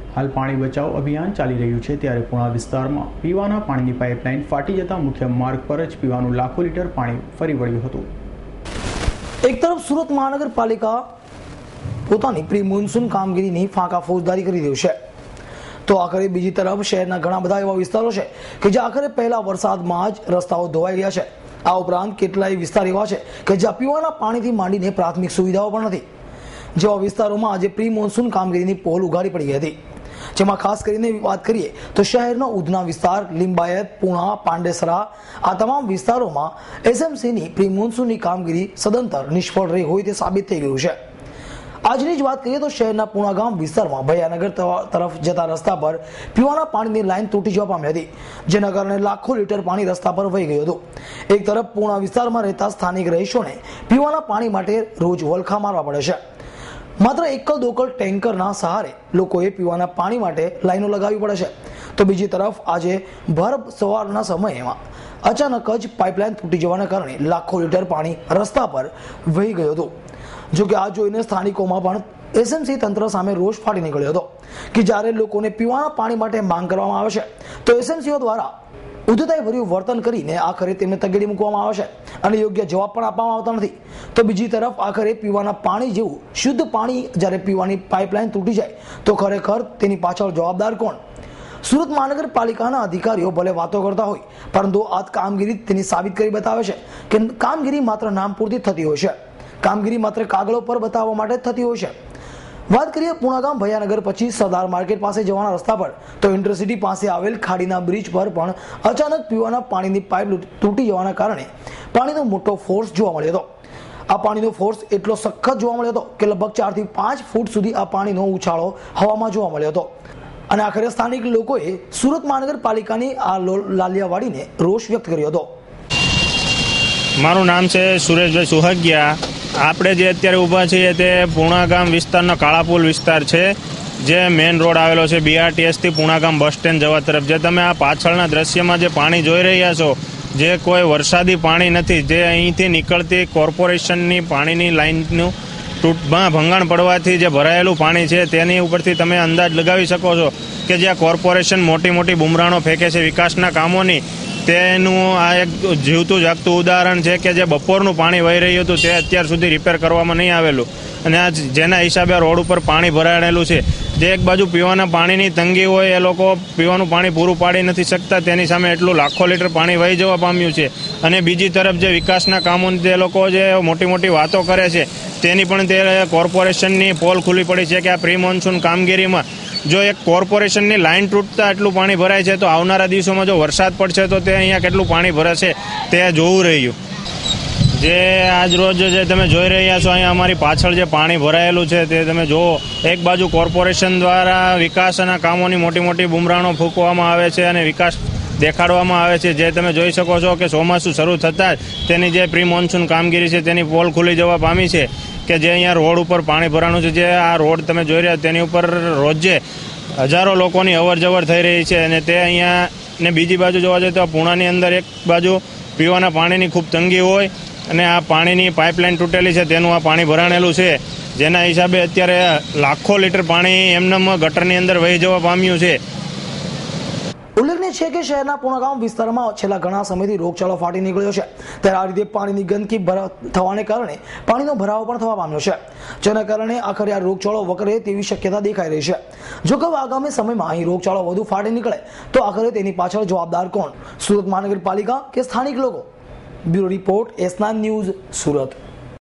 हाल पाणी बचाव अभियान चाली रह्यु छे त्यारे पुणा विस्तारमां पीवाना पाणीनी पाइपलाइन फाटी जता मुख्य मार्ग पर ज पीवानुं लाखों लीटर पाणी फरी वळ्युं हतुं। एक तरफ सूरत महानगरपालिका પોતાની પ્રી મોન્સૂન કામગીરીની ફાંકા ફોજદારી કરી રહ્યું છે, તો આખરે બીજી તરફ શહેરના ઘણા બધા એવા વિસ્તારો છે કે જ્યાં આખરે પહેલા વરસાદમાં જ રસ્તાઓ ધોવાઈ ગયા છે। આ ઉપરાંત કેટલાય વિસ્તાર એવા છે કે જ્યાં પીવાના પાણીથી માંડીને પ્રાથમિક સુવિધાઓ પણ નથી, જેવા વિસ્તારોમાં આજે પ્રી મોન્સૂન કામગીરીની પોલ ઉઘાડી પડી ગઈ હતી। જેમાં ખાસ કરીને વાત કરીએ તો શહેરનો ઉધના વિસ્તાર, લિંબાયત, પુણા, પાંડેસરા આ તમામ વિસ્તારોમાં એસએમસીની પ્રી મોન્સૂનની કામગીરી સદંતર નિષ્ફળ રહી હોય તે સાબિત થઈ ગયું છે। આજની જ વાત કરીએ તો શહેરના પુણા ગામ વિસ્તારમાં ભૈયાનગર તરફ જતા રસ્તા પર પીવાના પાણીની લાઈન તૂટી જવા પામી હતી, જેના કારણે લાખો લીટર પાણી રસ્તા પર વહી ગયું હતું। એક તરફ પુણા વિસ્તારમાં રહેતા સ્થાનિક રહીશોને પીવાના પાણી માટે રોજ વલખા મારવા પડે છે। માત્ર એકલ દોકલ ટેન્કરના સહારે લોકોએ પીવાના પાણી માટે લાઈનો લગાવવી પડે છે, તો બીજી તરફ આજે ભર સવારના સમયમાં અચાનક જ પાઇપલાઇન તૂટી જવાના કારણે લાખો લીટર પાણી રસ્તા પર વહી ગયું હતું। જો કે આ જોઈને સ્થાનિકોમાં પણ એસએમસી તંત્ર સામે રોષ ફાટી નીકળ્યો હતો કે જ્યારે લોકોને પીવાના પાણી માટે માંગ કરવામાં આવે છે તો એસએમસીઓ દ્વારા ઉદ્ધતાઈભર્યું વર્તન કરીને આખરે તેમને તગેડી મૂકવામાં આવે છે અને યોગ્ય જવાબ પણ આપવામાં આવતા નથી। તો બીજી તરફ આખરે પીવાના પાણી જેવું શુદ્ધ પાણી જ્યારે પીવાની પાઇપલાઇન તૂટી જાય તો ખરેખર તેની પાછળ જવાબદાર કોણ? સુરત મહાનગરપાલિકાના અધિકારીઓ ભલે વાતો કરતા હોય, પરંતુ આ કામગીરી તેની સાબિત કરી બતાવે છે કે કામગીરી માત્ર નામ પૂરતી થતી હોય છે, કામગીરી માત્ર કાગળો પર બતાવવા માટે થતી હોય છે। વાત કરીએ પુણા ગામ ભૈયાનગર પછી સરદાર માર્કેટ પાસે જવાના રસ્તા પર તો ઇન્ટરસિટી પાસે આવેલ ખાડીના બ્રિજ પર પણ અચાનક પીવાના પાણીની પાઇપ તૂટી જવાના કારણે પાણીનો મોટો ફોર્સ જોવા મળ્યો હતો। આ પાણીનો ફોર્સ એટલો સખત જોવા મળ્યો હતો કે લગભગ 4 થી 5 ફૂટ સુધી આ પાણીનો ઉછાળો હવામાં જોવા મળ્યો હતો અને આખરે સ્થાનિક લોકોએ સુરત મહાનગરપાલિકાની આ લાલિયાવાડીને રોષ વ્યક્ત કર્યો હતો। મારું નામ છે સુરેશભાઈ સુહગિયા। આપણે જે અત્યારે ઊભા છીએ તે પુણા ગામ વિસ્તારનો કાળાપુલ વિસ્તાર છે, જે મેઇન રોડ આવેલો છે બીઆરટીએસથી પુણા ગામ બસ સ્ટેન્ડ જવા તરફ। જે તમે આ પાછળના દ્રશ્યમાં જે પાણી જોઈ રહ્યા છો, જે કોઈ વરસાદી પાણી નથી, જે અહીંથી નીકળતી કોર્પોરેશનની પાણીની લાઇનનું ભંગાણ પડવાથી જે ભરાયેલું પાણી છે તેની ઉપરથી તમે અંદાજ લગાવી શકો છો કે જ્યાં કોર્પોરેશન મોટી મોટી બુમરાણો ફેંકે છે વિકાસના કામોની, તેનું આ એક જીવતું જાગતું ઉદાહરણ છે કે જે બપોરનું પાણી વહી રહ્યું હતું તે અત્યાર સુધી રિપેર કરવામાં નહીં આવેલું અને આ જેના હિસાબે રોડ ઉપર પાણી ભરાયેલું છે। જે એક બાજુ પીવાના પાણીની તંગી હોય, એ લોકો પીવાનું પાણી પૂરું પાડી નથી શકતા, તેની સામે એટલું લાખો લીટર પાણી વહી જવા પામ્યું છે। અને બીજી તરફ જે વિકાસના કામોની તે લોકો જે મોટી મોટી વાતો કરે છે તેની પણ તે કોર્પોરેશનની પોલ ખુલ્લી પડી છે કે આ પ્રી મોન્સૂન કામગીરીમાં જો એક કોર્પોરેશનની લાઇન તૂટતા એટલું પાણી ભરાય છે તો આવનારા દિવસોમાં જો વરસાદ પડશે તો તે અહીંયા કેટલું પાણી ભરાશે તે જોવું રહ્યું। જે આજ રોજ જે તમે જોઈ રહ્યા છો અહીંયા અમારી પાછળ જે પાણી ભરાયેલું છે તે તમે જુઓ, એક બાજુ કોર્પોરેશન દ્વારા વિકાસના કામોની મોટી મોટી બુમરાણો ફૂંકવામાં આવે છે અને વિકાસ દેખાડવામાં આવે છે। જે તમે જોઈ શકો છો કે ચોમાસું શરૂ થતાં જ તેની જે પ્રી મોન્સૂન કામગીરી છે તેની પોલ ખુલી જવા પામી છે કે જે અહીંયા રોડ ઉપર પાણી ભરાનું છે। જે આ રોડ તમે જોઈ રહ્યા તેની ઉપર રોજે હજારો લોકોની અવર જવર થઈ રહી છે અને તે અહીંયા ને બીજી બાજુ જોવા જઈએ તો પુણાની અંદર એક બાજુ પીવાના પાણીની ખૂબ તંગી હોય અને આ પાણીની પાઇપલાઇન તૂટેલી છે, તેનું આ પાણી ભરાણેલું છે, જેના હિસાબે અત્યારે લાખો લીટર પાણી એમનેમ ગટરની અંદર વહી જવા પામ્યું છે। ઉલ્લેખનીય છે કે શહેરના પુણા ગામ વિસ્તારમાં છેલ્લા ઘણા સમયથી રોગચાળો ફાટી નીકળ્યો છે, ત્યારે આ રીતે પાણીની ગંદકી થવાને કારણે પાણીનો ભરાવો પણ થવા પામ્યો છે, જેના કારણે આખરે આ રોગચાળો વકરે તેવી શક્યતા દેખાઈ રહી છે। જો કે આગામી સમયમાં અહીં રોગચાળો વધુ ફાટી નીકળે તો આખરે તેની પાછળ જવાબદાર કોણ? સુરત મહાનગરપાલિકા કે સ્થાનિક લોકો? Bureau report, S9 news, Surat.